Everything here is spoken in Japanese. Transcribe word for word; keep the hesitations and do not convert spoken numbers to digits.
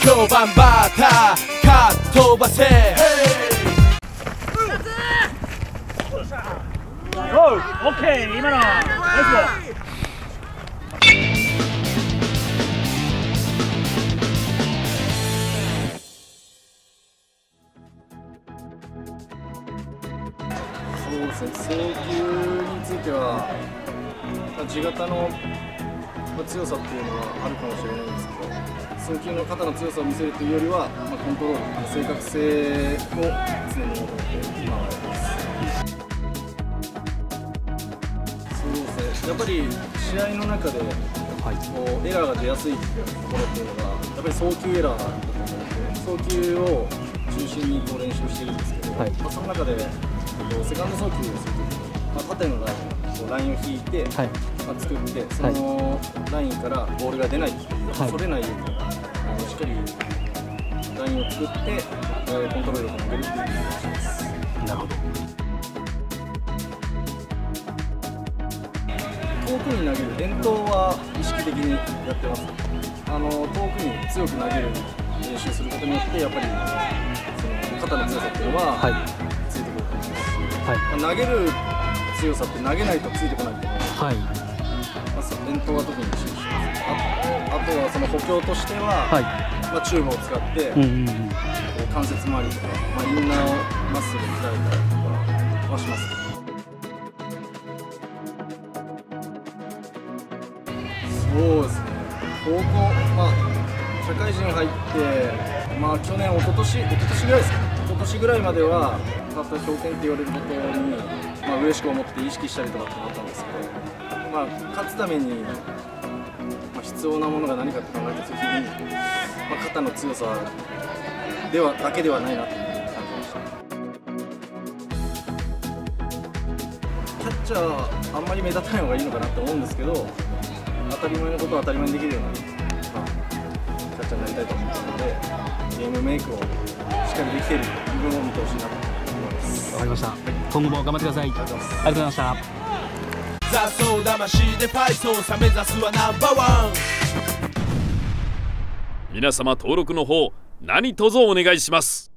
評判バーターかっ飛ばせ。 オッケー、今のナイス。 そうですね、送球については、まあ、地型の強さっていうのはあるかもしれないんですけど、送球の肩の強さを見せるというよりは、まあ、コントロール、正確性を常に求めて今はやってます。そうですね、やっぱり試合の中で、はい、こうエラーが出やすいところっていうのが、やっぱり送球エラーだと思うので、送球を中心にこう練習してるんですけど、はい、まあ、その中でセカンド送球をするときに、まあ、縦のライン、こうラインを引いて、はい、まあ、作って、そのラインからボールが出ない、はい、それないように、あのしっかりラインを作って、えー、コントロールを投げるっていう感じです。なるほど。遠くに投げる連投は意識的にやってます。あの遠くに強く投げる練習することによって、やっぱりその肩の強さっていうのは、はい、ついてくると思いますし、はい、まあ、投げる強さって投げないとついてこないと思うので、はい、まあ、連投は特に注意します。あ, あとはその補強としては、はい、まあ、チューブを使って、うんうんうん、こう関節周りとか、まあ、インナーをマッスル鍛えたりとかはします。そうですね、高校、まあ、社会人入って、まあ、去年、一昨年一昨年ぐらいですか、一昨年ぐらいまでは、また強肩って言われることに、まあ、嬉しく思って意識したりとかってなったんですけど、まあ、勝つために、まあ、必要なものが何かって考えたときに、まあ、肩の強さではだけではないなという感じました。キャッチャー、あんまり目立たない方がいいのかなと思うんですけど、当たり前のことを当たり前にできるような、まあ、キャッチャーになりたいと思ったので、ゲームメイクをしっかりできている部分を見てほしいなと思います。 わかりました。今後も頑張ってください。ありがとうございました。 雑草魂でファイトさ目指すはナンバーワン。皆様登録の方何卒お願いします。